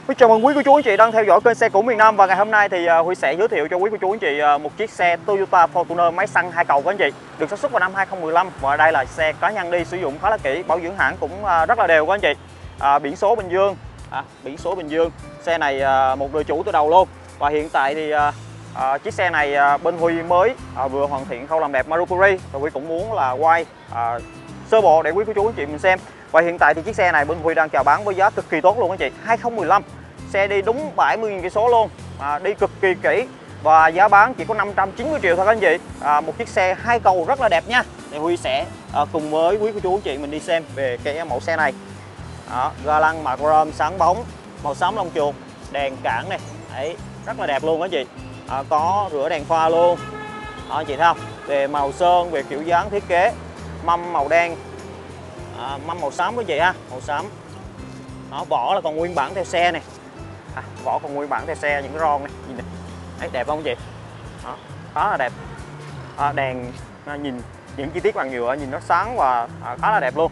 Chào mừng quý cô chú anh chị đang theo dõi kênh xe cũ miền Nam, và ngày hôm nay thì Huy sẽ giới thiệu cho quý cô chú anh chị một chiếc xe Toyota Fortuner máy xăng 2 cầu các anh chị, được sản xuất vào năm 2015 và đây là xe cá nhân đi, sử dụng khá là kỹ, bảo dưỡng hãng cũng rất là đều các anh chị. Biển số Bình Dương, biển số Bình Dương. Xe này một đời chủ từ đầu luôn, và hiện tại thì chiếc xe này bên Huy mới vừa hoàn thiện khâu làm đẹp Marupuri, và Huy cũng muốn là quay sơ bộ để quý cô chú anh chị mình xem. Và hiện tại thì chiếc xe này bên Huy đang chào bán với giá cực kỳ tốt luôn anh chị. 2015, xe đi đúng 70.000 cây số luôn, đi cực kỳ kỹ và giá bán chỉ có 590 triệu thôi các anh chị. Một chiếc xe 2 cầu rất là đẹp nha. Thì Huy sẽ cùng với quý cô chú anh chị mình đi xem về cái mẫu xe này. Ga lăng mặt chrome sáng bóng, màu xám lông chuột, đèn cản này, đấy, rất là đẹp luôn các anh chị. Có rửa đèn pha luôn. Anh chị thấy không? Về màu sơn, về kiểu dáng thiết kế, mâm màu đen, mâm màu xám quý vị ha, màu xám. Vỏ là còn nguyên bản theo xe này, vỏ còn nguyên bản theo xe, những cái ron này, nhìn này, đấy, đẹp không chị? Khá là đẹp. Đèn nhìn những chi tiết bằng nhựa nhìn nó sáng và khá là đẹp luôn.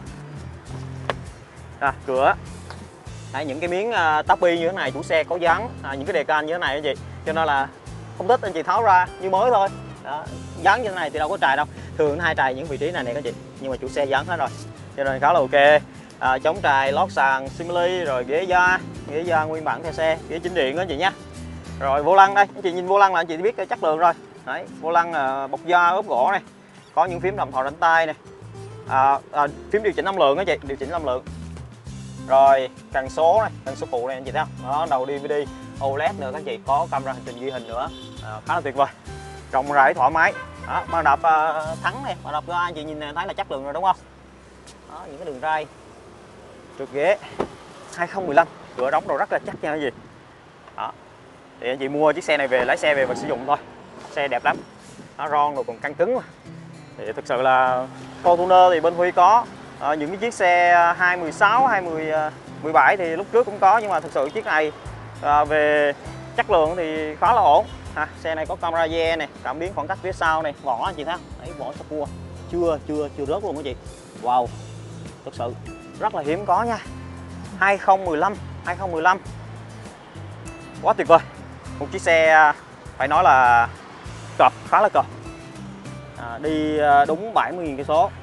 Cửa, đấy, những cái miếng tapi như thế này chủ xe có dán những cái đề can như thế này anh chị, cho nên là không thích anh chị tháo ra như mới thôi. Dán như thế này thì đâu có trài đâu, thường hai trài những vị trí này nè các chị, nhưng mà chủ xe dán hết rồi cho nên khá là ok. Chống trài, lót sàn Simili, rồi ghế da nguyên bản theo xe, ghế chỉnh điện đó anh chị nha. Rồi vô lăng đây, anh chị nhìn vô lăng là anh chị biết cái chất lượng rồi. Đấy, vô lăng bọc da ốp gỗ này, có những phím đồng hồ đánh tay này, phím điều chỉnh âm lượng đó chị, điều chỉnh âm lượng. Rồi cần số này, cần số phụ này anh chị thấy không? Đó, đầu DVD OLED nữa các anh chị, có camera hành trình ghi hình nữa, khá là tuyệt vời, rộng rãi thoải mái. Bàn đạp thắng này, bàn đạp ga anh chị nhìn thấy là chất lượng rồi đúng không? Những cái đường ray, trượt ghế 2015, cửa đóng đồ rất là chắc nha cái gì. Thì anh chị mua chiếc xe này về, lái xe về và sử dụng thôi, xe đẹp lắm. Ron rồi còn căng cứng mà. Thì thực sự là Fortuner thì bên Huy có những cái chiếc xe 2016, 2017 thì lúc trước cũng có, nhưng mà thực sự chiếc này về chất lượng thì khá là ổn. Xe này có camera GE này, cảm biến khoảng cách phía sau này, vỏ anh chị thấy không? Đấy, vỏ sắp cua chưa rớt luôn các chị. Wow, thực sự rất là hiếm có nha. 2015 quá tuyệt vời. Một chiếc xe phải nói là cọp, khá là cọp, đi đúng 70.000 cây số.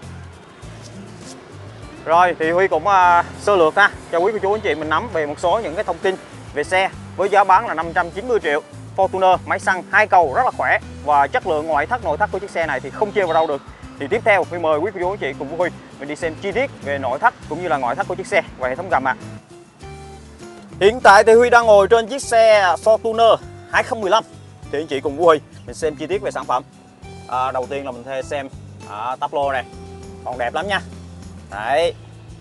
Rồi thì Huy cũng sơ lược cho quý cô chú anh chị mình nắm về một số những cái thông tin về xe với giá bán là 590 triệu. Fortuner máy xăng 2 cầu rất là khỏe, và chất lượng ngoại thất nội thất của chiếc xe này thì không chê vào đâu được. Thì tiếp theo Huy mời quý cô chú anh chị cùng với Huy mình đi xem chi tiết về nội thất cũng như là ngoại thất của chiếc xe và hệ thống gầm. Hiện tại thì Huy đang ngồi trên chiếc xe Fortuner 2015. Thì anh chị cùng với Huy mình xem chi tiết về sản phẩm. Đầu tiên là mình thể xem táp lô này, còn đẹp lắm nha. Đấy,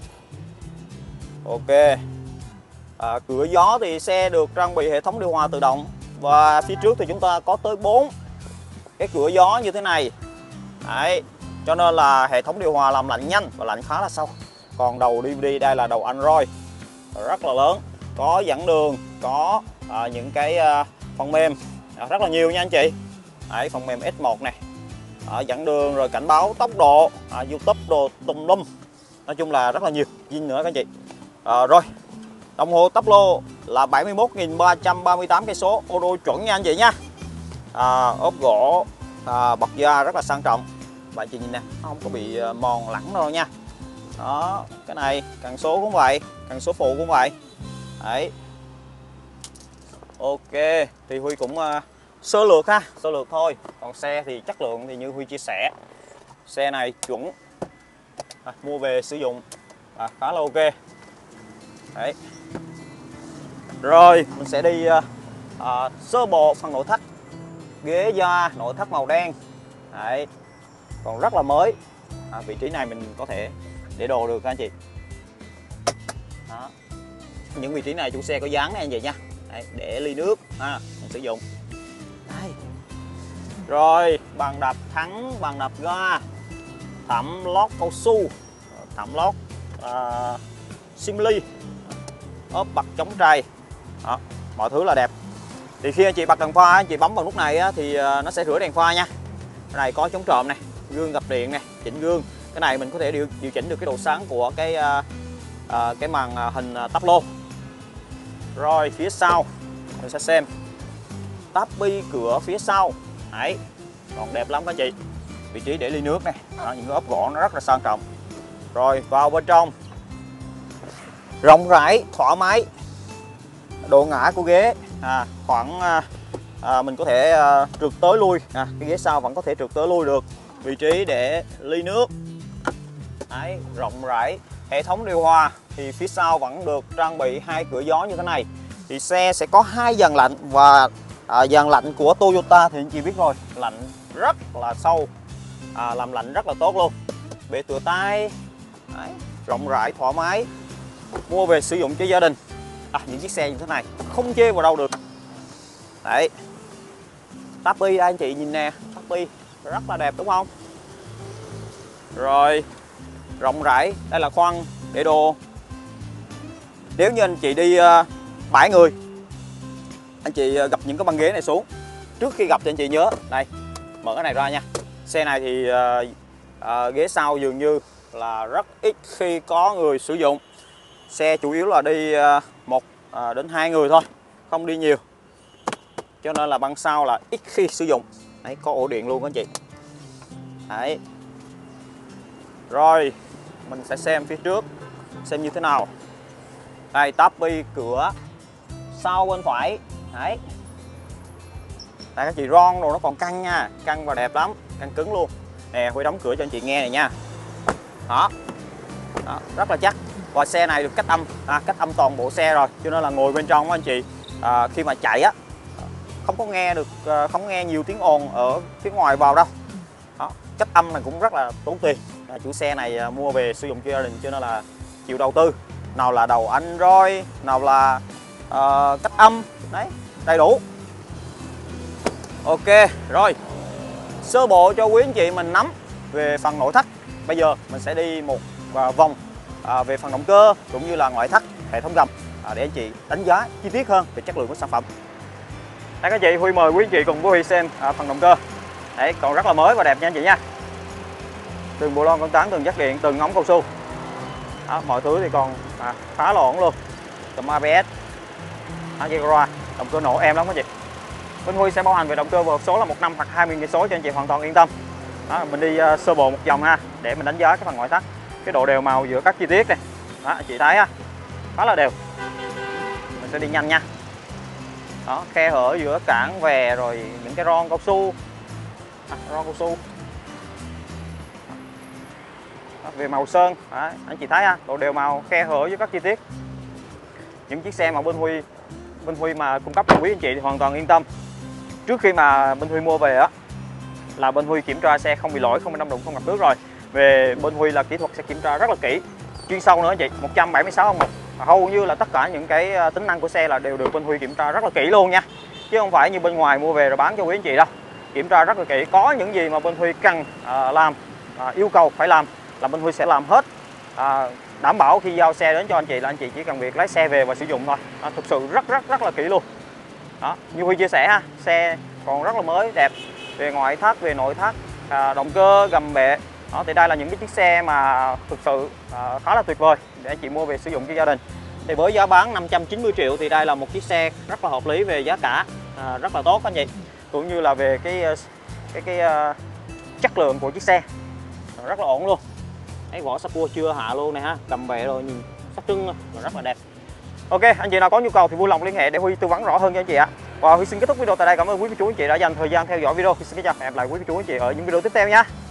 ok. Cửa gió thì xe được trang bị hệ thống điều hòa tự động, và phía trước thì chúng ta có tới 4 cái cửa gió như thế này. Đấy, cho nên là hệ thống điều hòa làm lạnh nhanh và lạnh khá là sâu. Còn đầu DVD đây là đầu Android rất là lớn, có dẫn đường, có những cái phần mềm rất là nhiều nha anh chị. Đấy, phần mềm S1 này, dẫn đường rồi cảnh báo tốc độ, YouTube đồ tùm lum, nói chung là rất là nhiều zin nữa các anh chị. Rồi đồng hồ táp lô là 71.338 cây số, ô tô chuẩn nha anh chị nha. Ốp gỗ, bọc da rất là sang trọng, và anh chị nhìn nè, không có bị mòn lẳng đâu nha. Đó, cái này cần số cũng vậy, cần số phụ cũng vậy. Đấy, ok. Thì Huy cũng sơ lược sơ lược thôi. Còn xe thì chất lượng thì như Huy chia sẻ, xe này chuẩn, mua về sử dụng khá là ok. Đấy. Rồi mình sẽ đi sơ bộ phần nội thất. Ghế da nội thất màu đen. Đấy, còn rất là mới. Vị trí này mình có thể để đồ được các anh chị. Đó. Những vị trí này chủ xe có dán này anh chị nha. Đấy, để ly nước mình sử dụng. Đây. Rồi bàn đạp thắng, bàn đạp ga, thảm lót cao su, thảm lót Simili, ốp bật chống trầy. Đó, mọi thứ là đẹp. Thì khi anh chị bật đèn pha, anh chị bấm vào nút này thì nó sẽ rửa đèn pha nha. Cái này có chống trộm này, gương gập điện này, chỉnh gương. Cái này mình có thể điều chỉnh được cái độ sáng của cái màn hình táp lô. Rồi phía sau mình sẽ xem táp bi cửa phía sau. Đấy, còn đẹp lắm các anh chị. Vị trí để ly nước này, những cái ốp gỗ nó rất là sang trọng. Rồi vào bên trong, rộng rãi, thoải mái. Độ ngã của ghế khoảng mình có thể trượt tới lui. Cái ghế sau vẫn có thể trượt tới lui được. Vị trí để ly nước. Đấy, rộng rãi. Hệ thống điều hòa thì phía sau vẫn được trang bị 2 cửa gió như thế này. Thì xe sẽ có 2 dàn lạnh và dàn lạnh của Toyota thì anh chị biết rồi, lạnh rất là sâu, làm lạnh rất là tốt luôn. Bệ tựa tay. Đấy, rộng rãi, thoải mái. Mua về sử dụng cho gia đình. Những chiếc xe như thế này không chê vào đâu được. Đấy, táp bi đây anh chị nhìn nè, táp bi rất là đẹp đúng không? Rồi rộng rãi, đây là khoang để đồ. Nếu như anh chị đi 7 người, anh chị gặp những cái băng ghế này xuống, trước khi gặp thì anh chị nhớ đây, mở cái này ra nha. Xe này thì ghế sau dường như là rất ít khi có người sử dụng. Xe chủ yếu là đi 1 đến 2 người thôi, không đi nhiều, cho nên là băng sau là ít khi sử dụng. Đấy, có ổ điện luôn các anh chị. Đấy. Rồi mình sẽ xem phía trước xem như thế nào. Đây, táp bi cửa sau bên phải. Đấy, đây các chị, ron rồi nó còn căng nha, căng và đẹp lắm, căng cứng luôn nè. Huy đóng cửa cho anh chị nghe này nha. Đó, rất là chắc. Và xe này được cách âm toàn bộ xe rồi, cho nên là ngồi bên trong anh chị khi mà chạy á không nghe nhiều tiếng ồn ở phía ngoài vào đâu. Đó, cách âm này cũng rất là tốn tiền. Chủ xe này mua về sử dụng cho gia đình cho nên là chịu đầu tư. Nào là đầu Android, nào là cách âm, đấy, đầy đủ. Ok, rồi sơ bộ cho quý anh chị mình nắm về phần nội thất. Bây giờ mình sẽ đi một vòng về phần động cơ cũng như là ngoại thất, hệ thống gầm để anh chị đánh giá chi tiết hơn về chất lượng của sản phẩm. Đây các chị, Huy mời quý anh chị cùng với Huy xem phần động cơ. Đấy, còn rất là mới và đẹp nha anh chị nha. Từng bộ lon con tán, từng dắt điện, từng ống cao su. Đó, mọi thứ thì còn khá là ổn luôn. Cầm ABS, động cơ nổ em lắm các chị. Bên Huy sẽ bảo hành về động cơ và hộp số là 1 năm hoặc 20 cây số cho anh chị hoàn toàn yên tâm. Đó, mình đi sơ bộ một vòng ha để mình đánh giá cái phần ngoại thất, cái độ đều màu giữa các chi tiết này. Đó, anh chị thấy ha, khá là đều. Mình sẽ đi nhanh nha. Đó, khe hở giữa cản vè rồi những cái ron cao su, ron cao su. Đó, về màu sơn, đó, anh chị thấy ha, độ đều màu, khe hở với các chi tiết. Những chiếc xe mà bên Huy mà cung cấp cho quý anh chị thì hoàn toàn yên tâm. Trước khi mà bên Huy mua về á là bên Huy kiểm tra xe không bị lỗi, không bị đâm đụng, không ngập nước rồi. Về bên Huy là kỹ thuật sẽ kiểm tra rất là kỹ, chuyên sâu nữa anh chị, 176 ông mục. Hầu như là tất cả những cái tính năng của xe là đều được bên Huy kiểm tra rất là kỹ luôn nha, chứ không phải như bên ngoài mua về rồi bán cho quý anh chị đâu. Kiểm tra rất là kỹ, có những gì mà bên Huy cần làm, yêu cầu phải làm là bên Huy sẽ làm hết, đảm bảo khi giao xe đến cho anh chị là anh chị chỉ cần việc lái xe về và sử dụng thôi. Thực sự rất là kỹ luôn. Đó, như Huy chia sẻ ha, xe còn rất là mới đẹp về ngoại thất, về nội thất, động cơ, gầm bệ. Đó, thì đây là những cái chiếc xe mà thực sự khá là tuyệt vời để anh chị mua về sử dụng cho gia đình. Thì với giá bán 590 triệu thì đây là một chiếc xe rất là hợp lý về giá cả, rất là tốt anh chị, cũng như là về cái chất lượng của chiếc xe rất là ổn luôn. Cái vỏ sắp cua chưa hạ luôn này ha, cầm bệ rồi nhìn sắc trưng luôn, rất là đẹp. Ok, anh chị nào có nhu cầu thì vui lòng liên hệ để Huy tư vấn rõ hơn cho anh chị ạ. Và Huy xin kết thúc video tại đây. Cảm ơn quý cô chú anh chị đã dành thời gian theo dõi video. Huy xin kính chào và hẹn gặp lại quý cô chú anh chị ở những video tiếp theo nha.